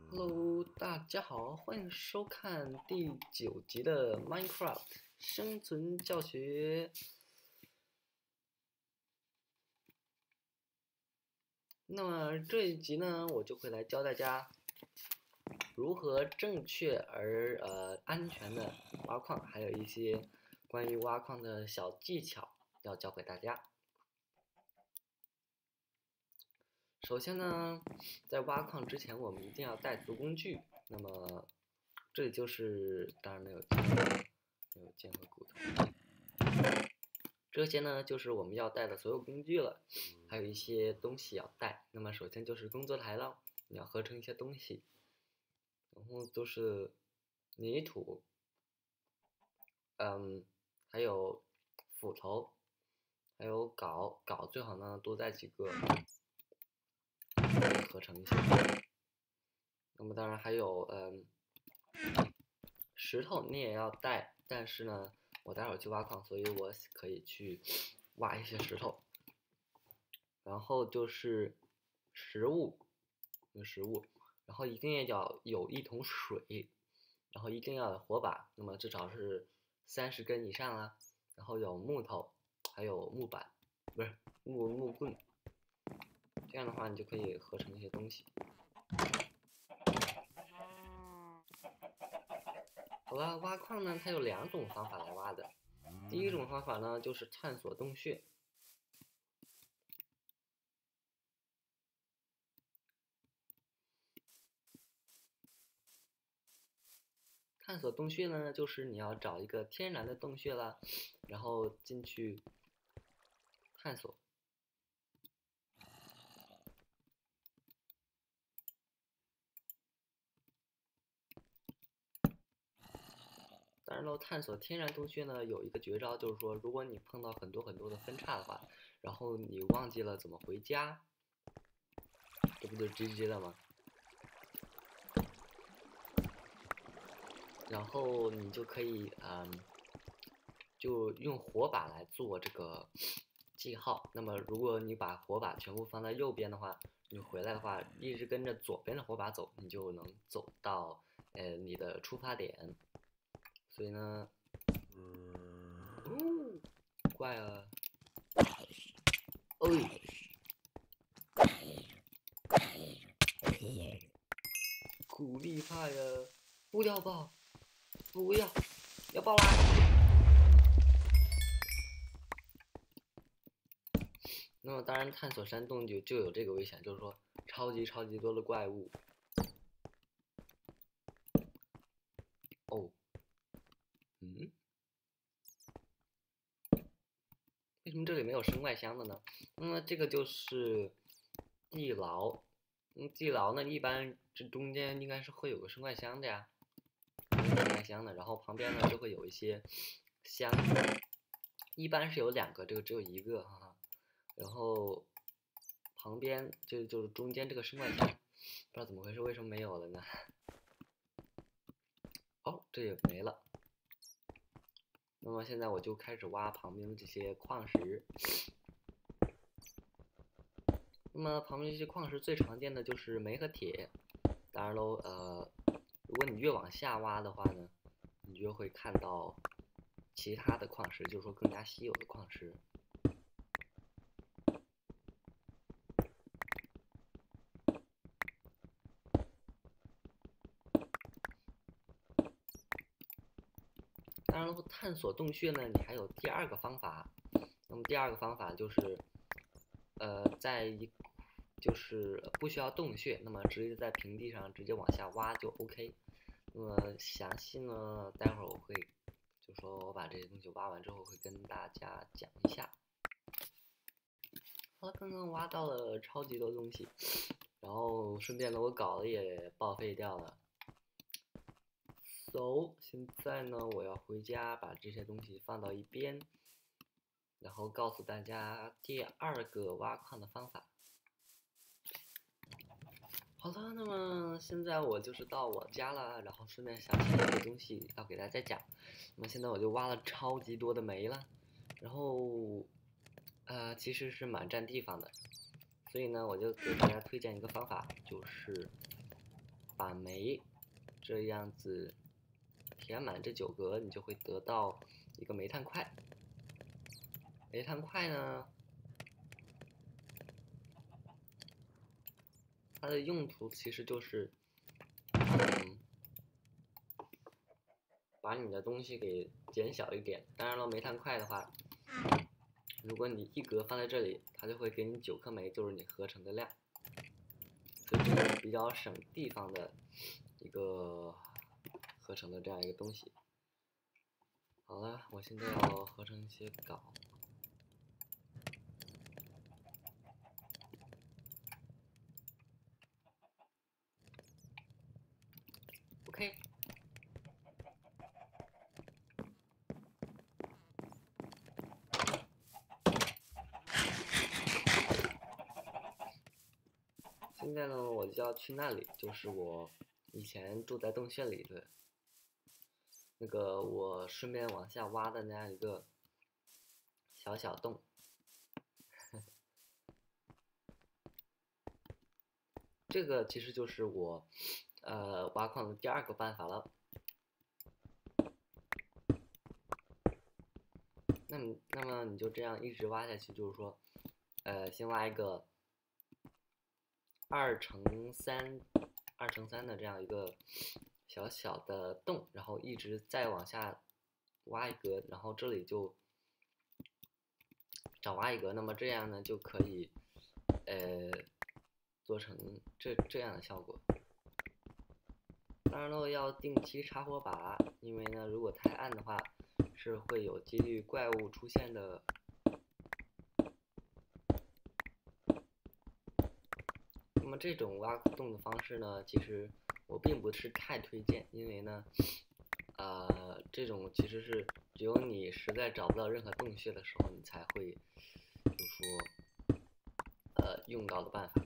Hello，大家好，欢迎收看第9集的 Minecraft 生存教学。那么这一集呢，我就会来教大家如何正确而安全的挖矿，还有一些关于挖矿的小技巧要教给大家。首先呢，在挖矿之前，我们一定要带足工具。那么，这里就是当然没有剑和骨头，这些呢就是我们要带的所有工具了，还有一些东西要带。那么首先就是工作台了，你要合成一些东西，然后都是泥土，还有斧头，还有镐最好呢多带几个，合成一下。那么当然还有石头你也要带，但是呢，我待会儿去挖矿，所以我可以去挖一些石头。然后就是食物，然后一定要有一桶水，然后一定要有火把，那么至少是30根以上啦。然后有木头，还有木板，不是木棍，这样的话你就可以合成一些东西。好了，挖矿呢，它有2种方法来挖的。第一种方法呢，就是探索洞穴。探索洞穴呢，就是你要找一个天然的洞穴啦，然后进去探索。当然喽，探索天然洞穴呢，有一个绝招，就是说，如果你碰到很多的分叉的话，然后你忘记了怎么回家，这不就 GG 了吗？然后你就可以就用火把来做这个记号。那么如果你把火把全部放在右边的话，你回来的话，一直跟着左边的火把走，你就能走到你的出发点。所以呢，怪啊，苦力怕呀，不要爆，不要，要爆啦！那么当然，探索山洞就有这个危险，就是说超级多的怪物。哦，为什么这里没有生怪箱的呢？那么这个就是地牢。地牢呢，一般这中间应该是会有个生怪箱的呀，生怪箱的，然后旁边呢就会有一些箱子，一般是有2个，这个只有1个，哈哈。然后旁边就是中间这个生怪箱，不知道怎么回事，为什么没有了呢？哦，这也没了。那么现在我就开始挖旁边的这些矿石。那么旁边这些矿石最常见的就是煤和铁。当然喽，如果你越往下挖的话呢，你就会看到其他的矿石，就是说更加稀有的矿石。当然，探索洞穴呢，你还有第2个方法。那么第2个方法就是，就是不需要洞穴，那么直接在平地上直接往下挖就 OK。那么详细呢，待会儿我会，就说我把这些东西挖完之后会跟大家讲一下。好了，刚刚挖到了超级多东西，然后顺便呢，我镐子也报废掉了。So， 现在呢，我要回家把这些东西放到一边，然后告诉大家第2个挖矿的方法。好的，那么现在我就是到我家了，然后顺便想起来一个东西要给大家讲。那么现在我就挖了超级多的煤了，然后其实是蛮占地方的，所以呢，我就给大家推荐一个方法，就是把煤这样子填满这9格，你就会得到一个煤炭块。煤炭块呢，它的用途其实就是，把你的东西给减小一点。当然了，煤炭块的话，如果你1格放在这里，它就会给你9颗煤，就是你合成的量。所以这个是比较省地方的一个合成的这样一个东西。好了，我现在要合成一些镐。OK。现在呢，我就要去那里，就是我以前住在洞穴里的那个，我顺便往下挖的那样一个小小洞。这个其实就是我挖矿的第2个办法了。那么你就这样一直挖下去，就是说，先挖一个2×3的这样一个小小的洞，然后一直再往下挖一格，然后这里就少挖一格，那么这样呢就可以做成这样的效果。当然了，要定期插火把，因为呢如果太暗的话是会有几率怪物出现的。那么这种挖洞的方式呢，其实我并不是太推荐，因为呢，这种其实是只有你实在找不到任何洞穴的时候，你才会，就说，用到的办法。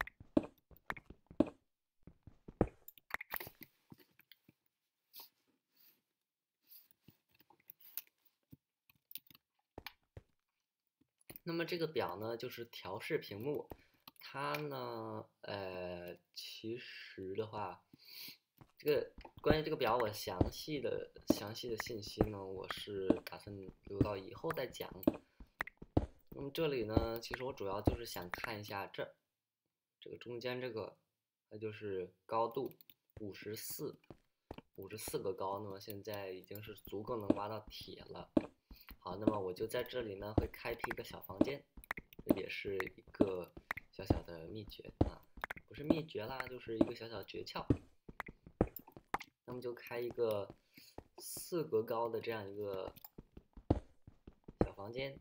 那么这个表呢，就是调试屏幕，它呢，其实的话，关于这个表我详细的信息呢，我是打算留到以后再讲。那么这里呢，其实我主要就是想看一下这个中间这个，它就是高度54个高，那么现在已经是足够能挖到铁了。好，那么我就在这里呢会开辟一个小房间，这也是一个小小的秘诀啊，不是秘诀啦，就是一个小小诀窍。那么就开一个4格高的这样一个小房间，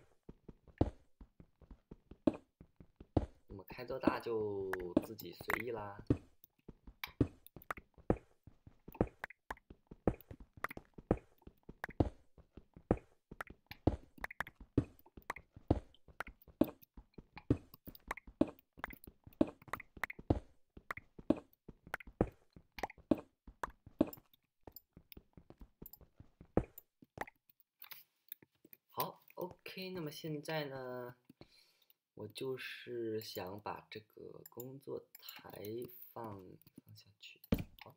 那么开多大就自己随意啦。好 ，OK， 那么现在呢，我就是想把这个工作台放下去，好，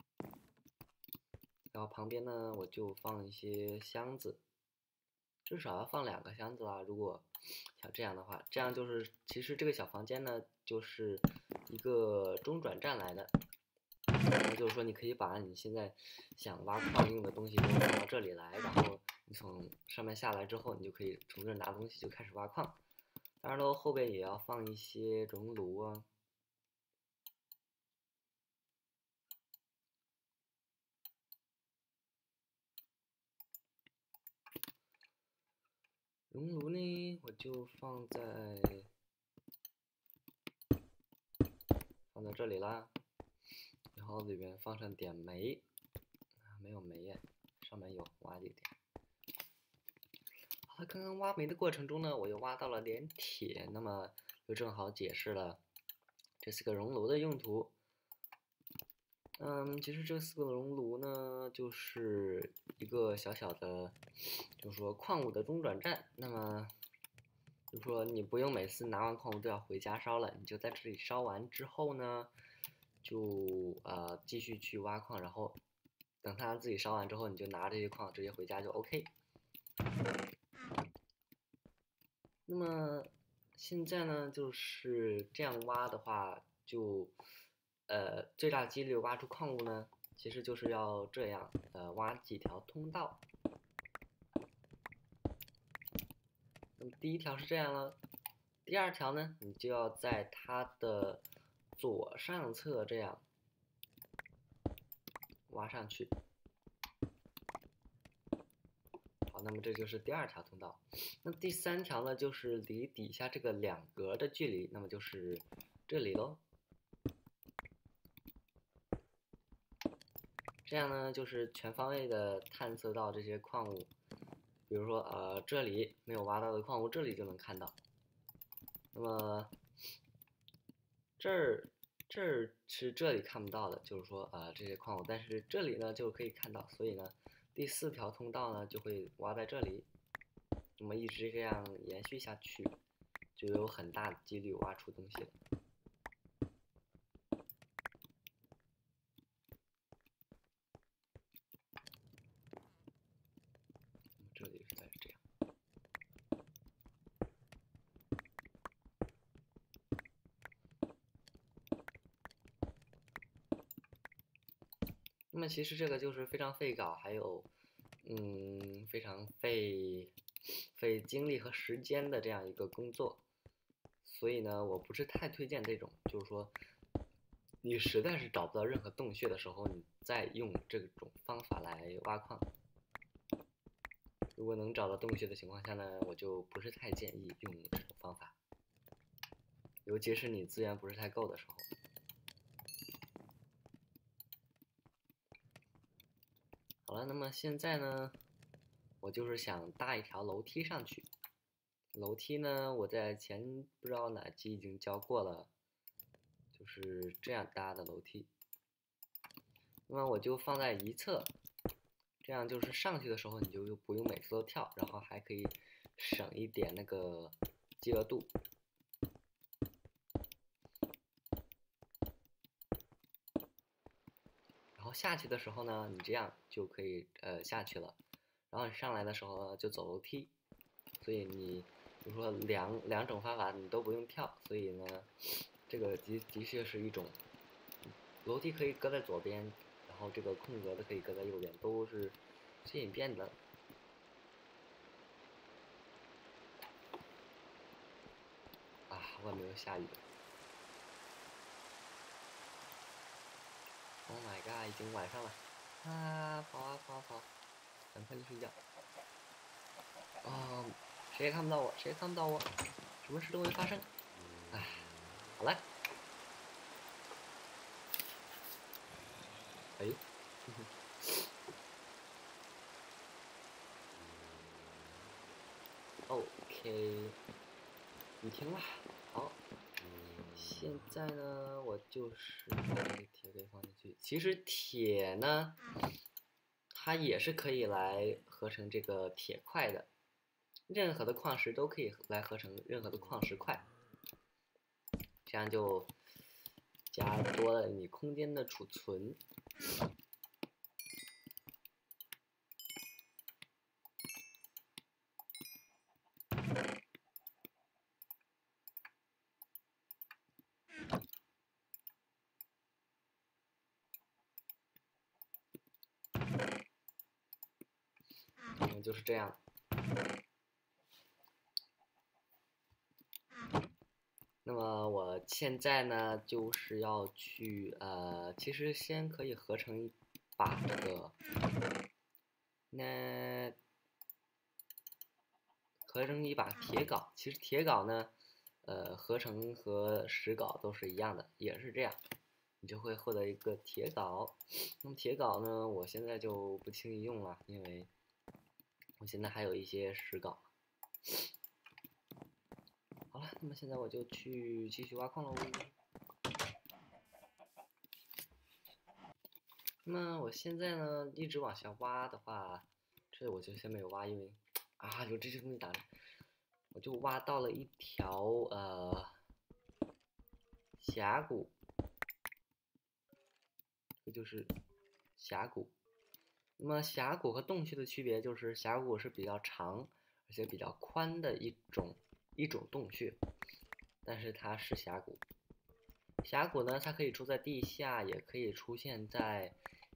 然后旁边呢我就放一些箱子，至少要放2个箱子啦。如果像这样的话，这样就是其实这个小房间呢就是一个中转站来的，那就是说你可以把你现在想挖矿用的东西都放到这里来，然后你从上面下来之后，你就可以从这儿拿东西就开始挖矿。当然喽，后边也要放一些熔炉啊。熔炉呢，我就放在这里啦，然后里面放上点煤，没有煤耶，上面有，挖一点。好，刚刚挖煤的过程中呢，我又挖到了点铁，那么就正好解释了这4个熔炉的用途。其实这4个熔炉呢，就是一个小小的，就是说矿物的中转站。那么，就是说你不用每次拿完矿物都要回家烧了，你就在这里烧完之后呢， 就继续去挖矿，然后等它自己烧完之后，你就拿这些矿直接回家就 OK。那么现在呢，就是这样挖的话，就最大几率挖出矿物呢，其实就是要这样挖几条通道。那么第一条是这样了，第二条呢，你就要在它的左上侧这样挖上去。好，那么这就是第二条通道。那第三条呢，就是离底下这个两格的距离，那么就是这里喽。这样呢，就是全方位的探测到这些矿物，比如说这里没有挖到的矿物，这里就能看到。那么这儿是这里看不到的，就是说这些矿物，但是这里呢就可以看到，所以呢第四条通道呢就会挖在这里，那么一直这样延续下去，就有很大的几率挖出东西了。这里是这样。那么其实这个就是非常费稿，还有非常费精力和时间的这样一个工作，所以呢，我不是太推荐这种，就是说你实在是找不到任何洞穴的时候，你再用这种方法来挖矿。如果能找到洞穴的情况下呢，我就不是太建议用这种方法，尤其是你资源不是太够的时候。好了，那么现在呢，我就是想搭一条楼梯上去。楼梯呢，我在前不知道哪集已经教过了，就是这样搭的楼梯。那么我就放在一侧，这样就是上去的时候你就不用每次都跳，然后还可以省一点那个饥饿度。然后下去的时候呢，你这样就可以下去了。然后你上来的时候呢，就走楼梯。所以你比如说两种方法你都不用跳，所以呢，这个的确是一种楼梯可以搁在左边，然后这个空格的可以搁在右边，都是最简便的。啊，外面又下雨了。Oh my god，已经晚上了。啊，跑啊跑啊跑，赶快去睡觉。哦，谁也看不到我，谁也看不到我，什么事都没发生。唉，好了。哎，OK，雨停了。好，现在呢，我就是把这个铁给放进去。其实铁呢，它也是可以来合成这个铁块的。任何的矿石都可以来合成任何的矿石块，这样就加多了你空间的储存。就是这样。那么我现在呢，就是要去其实先可以合成一把这个，那合成一把铁镐。其实铁镐呢，合成和石镐都是一样的，也是这样，你就会获得一个铁镐。那么铁镐呢，我现在就不轻易用了，因为我现在还有一些石镐。好了，那么现在我就去继续挖矿喽。那么我现在呢，一直往下挖的话，这我就先没有挖，因为有这些东西挡着，我就挖到了一条峡谷。 这就是峡谷。那么峡谷和洞穴的区别就是峡谷是比较长而且比较宽的一种洞穴，但是它是峡谷。峡谷呢，它可以出在地下，也可以出现在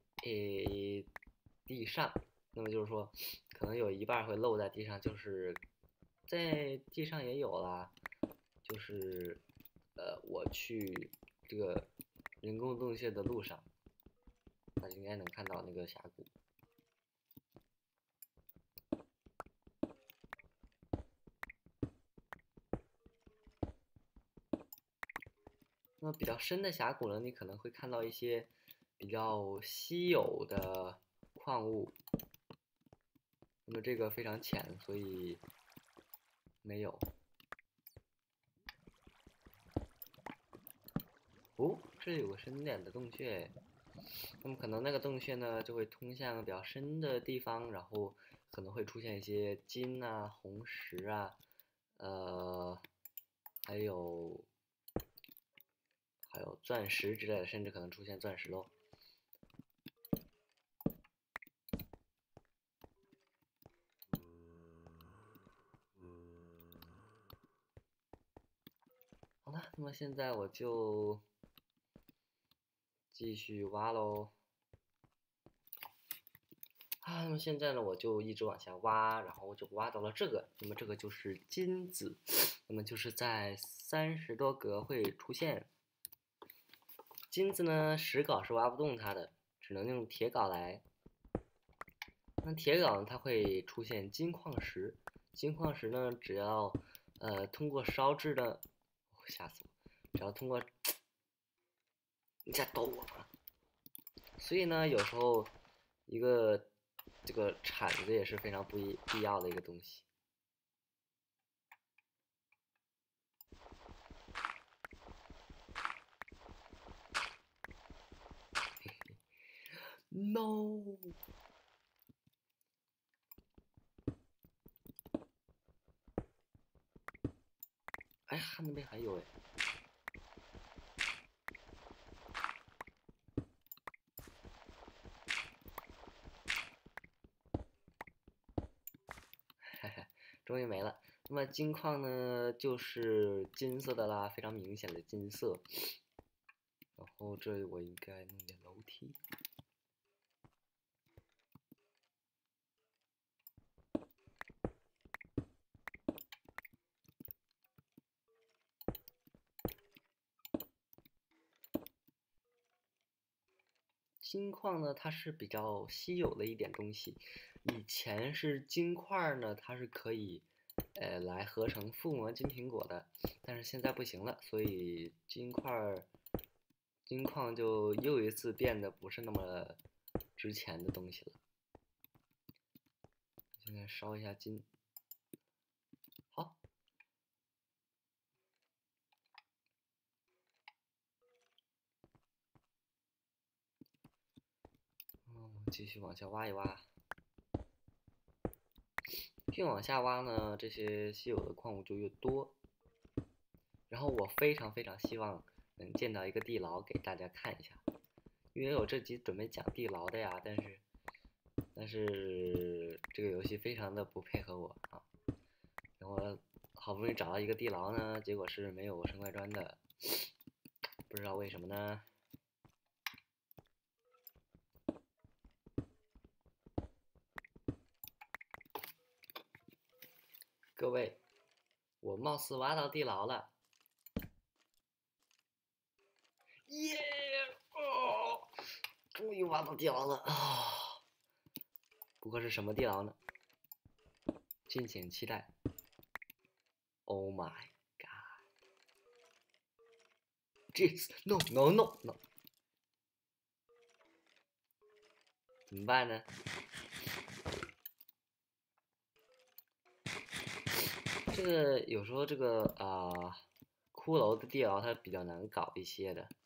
地上。那么就是说，可能有一半会露在地上，就是在地上也有啦。就是我去这个人工洞穴的路上，大家应该能看到那个峡谷。那么比较深的峡谷呢，你可能会看到一些比较稀有的矿物。那么这个非常浅，所以没有。哦，这里有个深点的洞穴，那么可能那个洞穴呢就会通向比较深的地方，然后可能会出现一些金啊、红石啊，还有钻石之类的，甚至可能出现钻石喽。好了，那么现在我就继续挖喽。那么现在呢，我就一直往下挖，然后我就挖到了这个。那么这个就是金子，那么就是在30多格会出现。金子呢，石镐是挖不动它的，只能用铁镐来。那铁镐呢，它会出现金矿石。金矿石呢，只要通过烧制的，吓死我！只要通过，你在抖我吗？所以呢，有时候一个这个铲子也是非常必要的一个东西。No！ 哎呀，那边还有哎。终于没了。那么金矿呢，就是金色的啦，非常明显的金色。然后这里我应该弄点楼梯。金矿呢，它是比较稀有的一点东西。以前是金块呢，它是可以，来合成覆膜金苹果的，但是现在不行了，所以金矿就又一次变得不是那么值钱的东西了。现在烧一下金，好。继续往下挖一挖。越往下挖呢，这些稀有的矿物就越多。然后我非常希望能见到一个地牢给大家看一下，因为我这集准备讲地牢的呀，但是这个游戏非常的不配合我啊。然后我好不容易找到一个地牢呢，结果是没有生怪砖的，不知道为什么呢？各位，我貌似挖到地牢了，耶！哦，终于挖到地牢了啊！不过是什么地牢呢？敬请期待。Oh my god! Jeez, no no no no！ 怎么办呢？这个有时候这个骷髅的地牢它比较难搞一些的。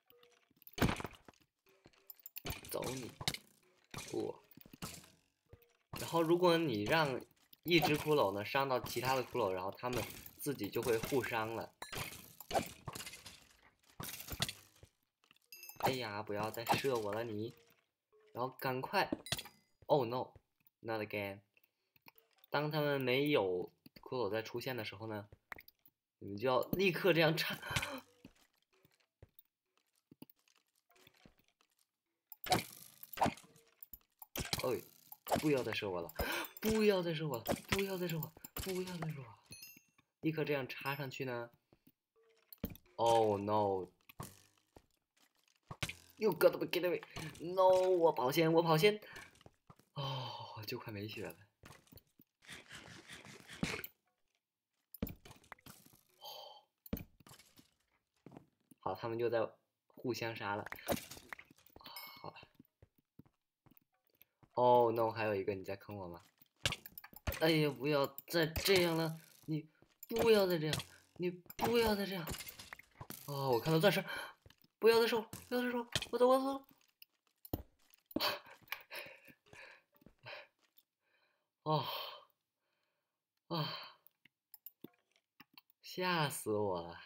走你！不。然后如果你让一只骷髅呢伤到其他的骷髅，然后他们自己就会互伤了。哎哎呀，不要再射我了你！然后赶快 ，Oh no，not again。当他们没有骷髅再出现的时候呢，你们就要立刻这样插。哎，不要再射我了！不要再射我了！不要再射我！不要再射我！立刻这样插上去呢。Oh no！You gotta get away！No， 我跑先，我跑先。哦，就快没血了。好，他们就在互相杀了。好了。Oh no， 还有一个你在坑我吗？哎呀，不要再这样了！你不要再这样！你不要再这样！哦，我看到钻石，不要再射！不要再射！我走，我走！哦，啊，吓死我了！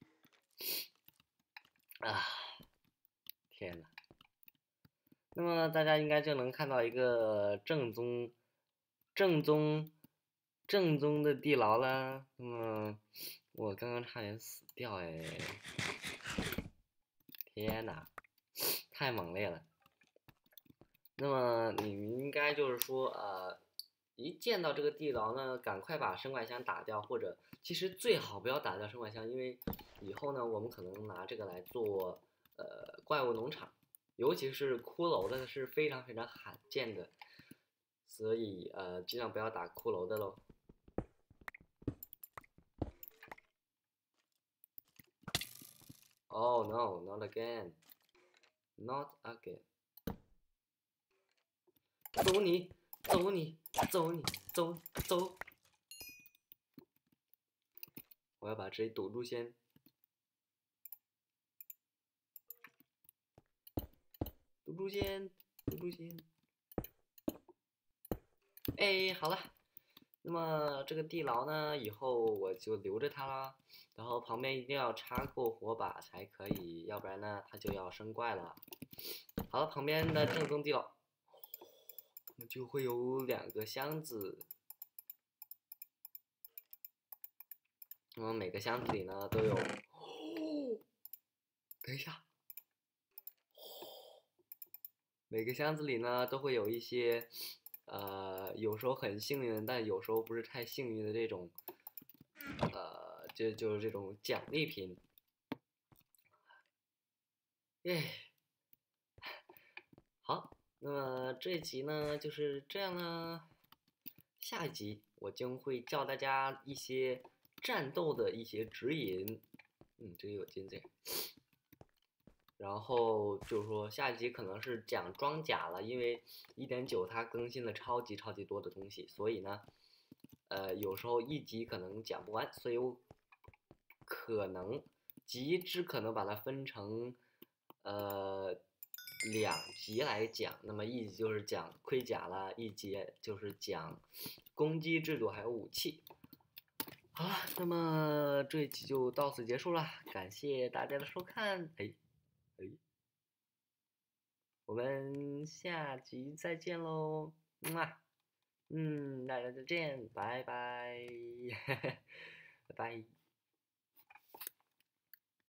啊，天哪！那么大家应该就能看到一个正宗、正宗的地牢了。那么我刚刚差点死掉哎！天哪，太猛烈了！那么你们应该就是说，一见到这个地牢呢，赶快把生怪箱打掉，或者其实最好不要打掉生怪箱，因为以后呢，我们可能拿这个来做怪物农场，尤其是骷髅的是非常非常罕见的，所以尽量不要打骷髅的喽。Oh no, not again, not again. 走你，走你，走你，走走！我要把这里堵住先。堵住先，堵住先。哎，好了，那么这个地牢呢，以后我就留着它啦。然后旁边一定要插够火把才可以，要不然呢，它就要生怪了。好了，旁边的正宗地牢，就会有2个箱子。那么每个箱子里呢都有，等一下，每个箱子里呢都会有一些，有时候很幸运，但有时候不是太幸运的这种，就是这种奖励品。耶，好，那么这一集呢就是这样啦。下一集我将会教大家一些战斗的一些指引。这里有金子。然后就是说下一集可能是讲装甲了，因为1.9它更新了超级多的东西，所以呢，有时候一集可能讲不完，所以我可能极致可能把它分成2集来讲，那么一集就是讲盔甲了，一集就是讲攻击制度还有武器。好了，那么这一集就到此结束了，感谢大家的收看。我们下集再见喽，大家再见，拜拜，拜拜。